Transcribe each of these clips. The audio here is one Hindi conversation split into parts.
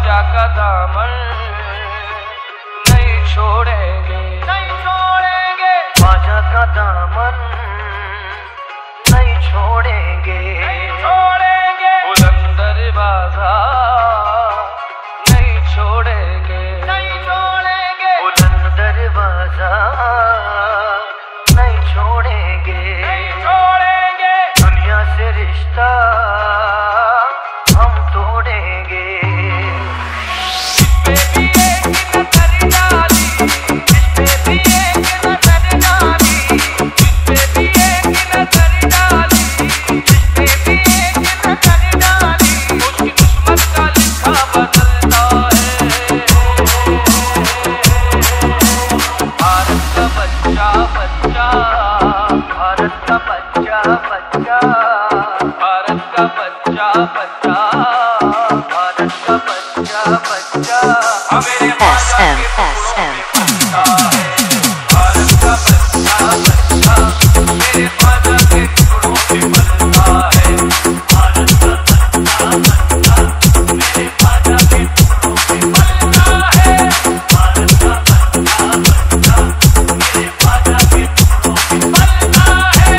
ख्वाजा का दामन नहीं छोड़ेंगे, नहीं छोड़ेंगे, ख्वाजा का दामन नहीं छोड़ेंगे, नहीं छोड़ेंगे, बुलंद दरवाजा नहीं छोड़ेंगे, नहीं छोड़ेंगे, बुलंद दरवाजा नहीं छोड़ेंगे, नहीं छोड़ेंगे, दुनिया से रिश्ता हम तोड़ेंगे। इस पे भी एक नजर डाली, इस पे भी एक नजर डाली, इस पे भी एक नजर डाली, इस पे भी एक नजर डाली, उसकी किस्मत का लिखा बदलता है। भारत का बच्चा बच्चा, भारत का बच्चा बच्चा, भारत का बच्चा बच्चा, भारत का बच्चा बच्चा, मेरे ख्वाजा के टुकड़ों में पलता है। भारत का बच्चा बच्चा, मेरे ख्वाजा के टुकड़ों में पलता है। भारत का बच्चा बच्चा, मेरे ख्वाजा के टुकड़ों में पलता है। भारत का बच्चा बच्चा, मेरे ख्वाजा के टुकड़ों में पलता है।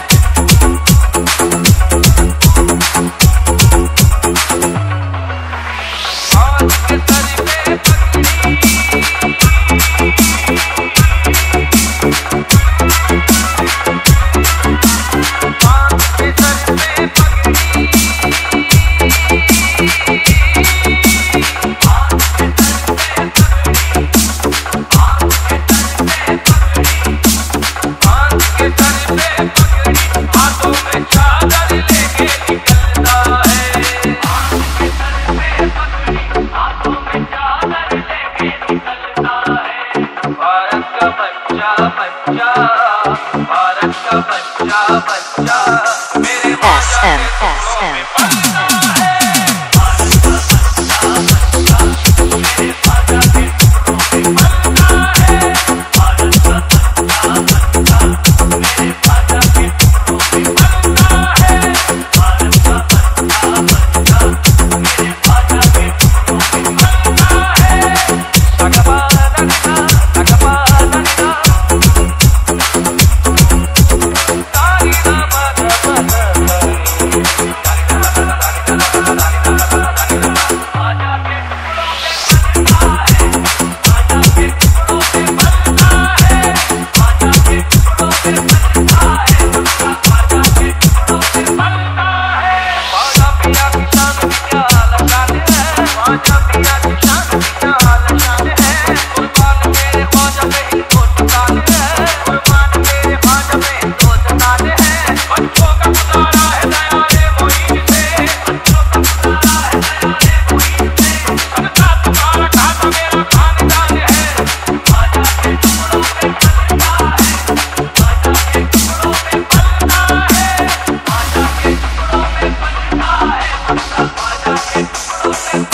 हाथ के सर पे पगड़ी, हाथ के सर पे पगड़ी, हाथ के सर पे पगड़ी, हाथ के सर पे पगड़ी, हाथ के सर पे पगड़ी, हाथों में चादर लेके निकलता है। हाथ के सर पे पगड़ी, हाथों में चादर लेके निकलता है। भारत का बच्चा बच्चा, भारत का बच्चा बच्चा, मेरे ख्वाजा के टुकड़ों में पलता है। भारत का बच्चा बच्चा, मेरे ख्वाजा के टुकड़ों में पलता है। भारत का बच्चा बच्चा, मेरे ख्वाजा के टुकड़ों में पलता है। भारत का बच्चा बच्चा, मेरे ख्वाजा के टुकड़ों में पलता है। लगबा लगना, लगबा लगना, तारी ना बजा बजा, ख्वाजा के टुकड़ों में पलता है। ख्वाजा के टुकड़ों में पलता है। ख्वाजा के टुकड़ों में पलता है। ख्वाजा के टुकड़ों में पलता है। ख्वाजा पिया की शान क्या लशान है। ख्वाजा पिया की शान क्या लशान है। कुर्बान मेरे ख्वाजा पे हिंदुस्तान है। कुर्बान मेरे ख्वाजा पे हिंदुस्तान है। बच्चों का गुजारा है दयाले मुईन से। बच्चों का गुजारा है दयाले मुईन से। सदका तुम्हारा खाता मेरा खानदान है। ख्वाजा के टुकड़ों में पलता है। ख्वाजा के टुकड़ों में पलता है। ख्वाजा के टुकड़ों में पलता है। ख्वाजा के टुकड़ों में